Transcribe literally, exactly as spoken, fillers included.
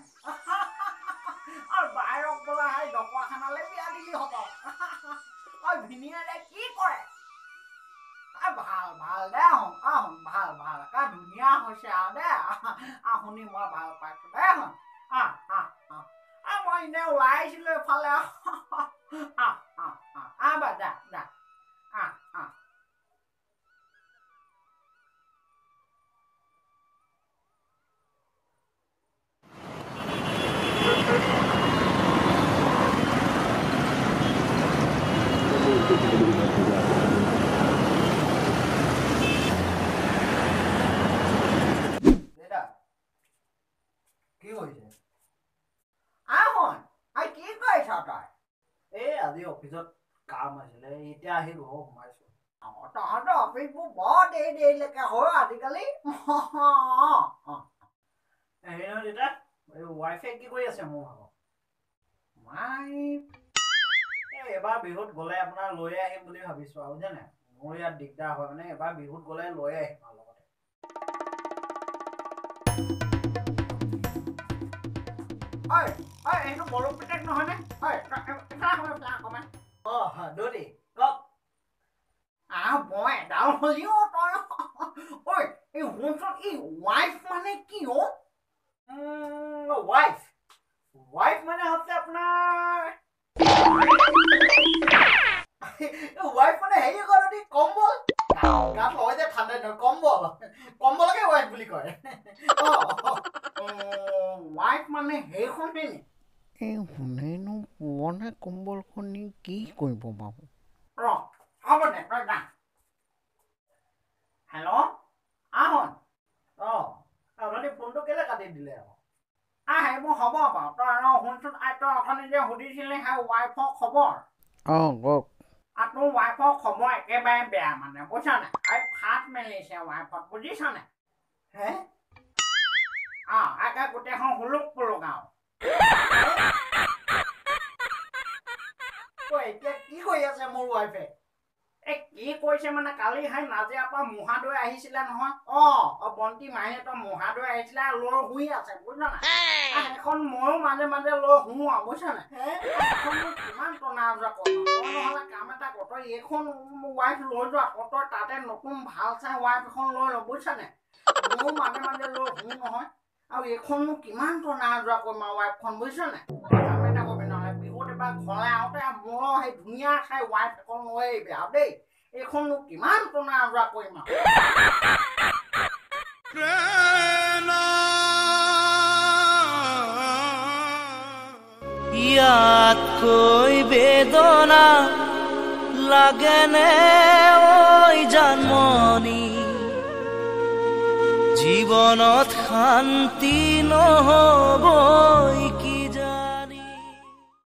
আৰু বাহিৰক বোলা সেই ডকোৱাখানালৈ বিয়া দিলি হ'ব আৰু ভিনিয়াৰে কি কৰে ভাল ভাল দে আহোন আহোন ভাল ভাল একা ধুনীয়া হৈছে আৰু দে আহ শুনি মই ভাল পাইছো দে আহোন আহ আহ আহ মই এনেই ওলাই আহিছিলো এফালে আহ আহ আহ আহ বা দে দে আহ আহ কি হৈছে আহোন আই কি কৰিছ তই এই আজি অফিচত কাম আছিলে এতিয়া আহি ঘৰ সোমাইছো তহঁতৰ অফিচবোৰ বৰ দেৰি দেৰিলৈকে হয় আজিকালি হেৰি নহয় দেউতা এই ৱাইফে কি কৰি আছে মোৰ ভাগৰ মাই এই এবাৰ বিহুত গ'লে আপোনাৰ লৈ আহিম বুলি ভাবিছো আৰু জানে মোৰ ইয়াত দিগদাৰ হয় মানে এবাৰ বিহুত গ'লে লৈ আহিম আৰু লগতে ঐ ঐ এইটো বলুক পিতেক নহয়নে ঐ অকণমান অ দৌৰি কওক আহ মই এডাল হলিও তই ঐ এই শুনচোন এই ৱাইফ মানে কি অ ৱাইফ ৱাইফ মানে হচ্ছে আপোনাৰ ৱাইফ মানে হেৰি কৰে দেই কম্বল গাত লয় যে ঠাণ্ডা দিনত কম্বল কম্বলকে ৱাইফ বুলি কয় ৱাইফ মানে সেইখনে নি এই শুনেনো পুৰণা কম্বলখনি কি কৰিব বাৰু ৰ হ'ব দে তই যা হেল্ল' আহোন অ আপুনি ফোনটো কেলে কাটি দিলে আকৌ আহ সেইবোৰ হ'ব বাৰু তই আৰু শুনচোন তই অথনি যে সুধিছিলি সেই ৱাইফৰ খবৰ অঁ কওক আৰু তোৰ ৱাইফৰ খবৰ একেবাৰে বেয়া মানে বুজিছ নাই আৰু ফাট মেলিছে ৱাইফত বুজিছ নাই হে অ একে গোটেইখন হুলুক পুলুক আৰু এতিয়া কি কৰি আছে মোৰ ৱাইফে এ কি কৰিছে মানে কালি সেই নাজিৰাৰ পৰা মহাদৈ আহিছিলে নহয় অ বন্তি মাহীহঁতৰ মহাদৈ আহিছিলে লৈ শুই আছে বুজিছ নাই সেইখন ময়ো মাজে মাজে লৈ শুওঁ আৰু বুজিছ নাই সেইখন মোৰ কিমান টনা আজোৰা কৰিম তই নহ'লে কাম এটা কৰ তই এইখন ৱাইফ লৈ যোৱা তই তাতে নতুন ভাল চাই ৱাইফ এখন লৈ ল বুজিছ নাই ময়ো মাজে মাজে লৈ শুওঁ নহয় আৰু এইখন মোৰ কিমান টনা আজোৰা কৰিম আৰু ৱাইফখন বুজিছ নাই কাম এটা কৰিবি নহ'লে বিহুত এবাৰ ঘৰলৈ আহোঁতে মোৰ সেই ধুনীয়া চাই ৱাইফ এখন লৈ আহিবি আৰু দেই এইখন মোক কিমান টনা আজোৰা কৰিম আৰু ইয়াতকৈ বেদনা লাগেনে ঐ জানমনি জীৱনত শান্তি নহ'বই কি